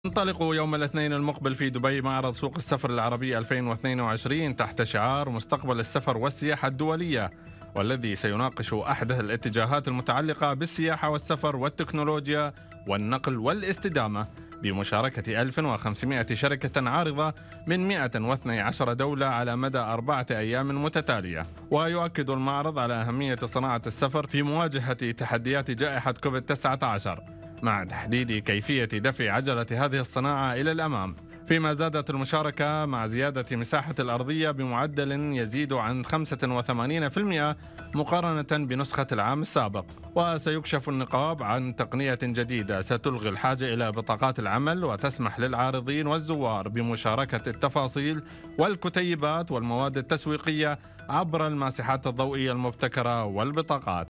ينطلق يوم الاثنين المقبل في دبي معرض سوق السفر العربي 2022 تحت شعار مستقبل السفر والسياحة الدولية، والذي سيناقش أحدث الاتجاهات المتعلقة بالسياحة والسفر والتكنولوجيا والنقل والاستدامة، بمشاركة 1500 شركة عارضة من 112 دولة على مدى 4 أيام متتالية. ويؤكد المعرض على أهمية صناعة السفر في مواجهة تحديات جائحة كوفيد-19، مع تحديد كيفية دفع عجلة هذه الصناعة إلى الأمام، فيما زادت المشاركة مع زيادة مساحة الأرضية بمعدل يزيد عن 85% مقارنة بنسخة العام السابق. وسيكشف النقاب عن تقنية جديدة ستلغي الحاجة إلى بطاقات العمل وتسمح للعارضين والزوار بمشاركة التفاصيل والكتيبات والمواد التسويقية عبر الماسحات الضوئية المبتكرة والبطاقات.